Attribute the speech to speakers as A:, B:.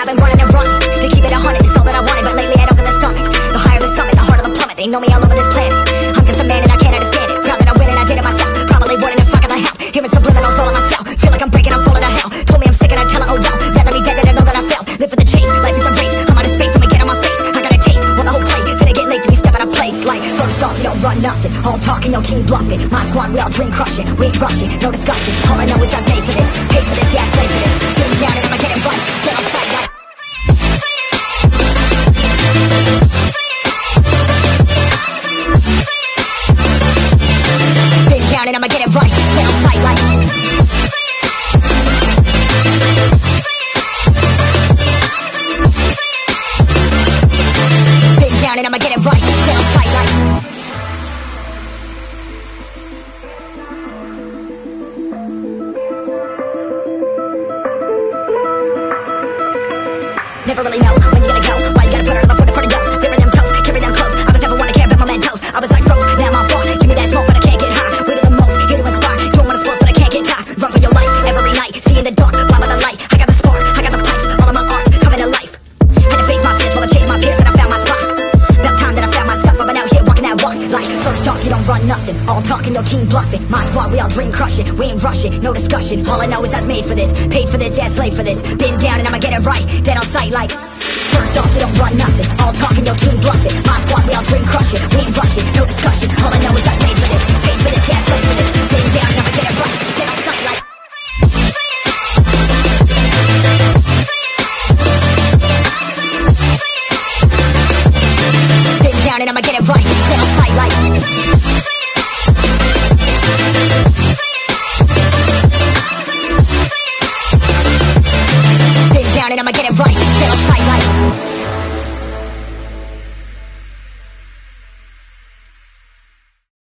A: I've been running and running to keep it 100, it's all that I wanted. But lately I don't get the stomach. The higher the summit, the harder the plummet. They know me all over this planet. I'm just a man and I can't understand it. Proud that I win and I did it myself. Probably wouldn't if I could help. Hearing subliminals all on myself. Feel like I'm breaking, I'm falling to hell. Told me I'm sick and I tell her, oh well. Rather be dead than to know that I failed. Live for the chase, life is a race. I'm out of space, I'ma get on my face. I got a taste, want the whole plate. Finna get laced, we step out of place. Like, first off, you don't run nothing. All talking, no team bluffing. My squad, we all dream crushing. We ain't rushing, no discussion. All I know is I was made for this. Paid for this, yeah, slave for this. Getting down and I'ma get it right. Get on sight like. Been down and I'ma get it right. Get on sight like. Been down and I'ma get it right. Get on sight like. Never really know when you gotta go. Why you gotta put her on the foot in front of yours? Bury them toes, carry them close. I was never one to care about mementos. I was like froze, now I'm on far. Give me that smoke, but I can't get high. We do the most, here to inspire. You don't wanna sports, but I can't get tired. Run for your life every night. See in the dark, blind by the light. I got the spark, I got the pipes. All of my arts coming to life. Had to face my fears while I chased my peers, and I found my spot. About time that I found myself. I've been out here walking that walk. Like, first off, you don't run nothing. All talking, no team bluffing. My squad, we all dream crushing. We ain't rushing, no discussion. All I know is I was made for this. Paid for this, yeah, slave for this. Been down and I'ma get it right. Dead on sight like. First off, we don't run nothing. All talking, no team bluffing. My squad, we all dream crushing. We ain't rushing, no discussion. All I know is I was made for this. Paid for this, yeah, slave for this. Been down and I'ma get it right. Dead on sight like. Been down and I'ma get it right. Dead on sight like.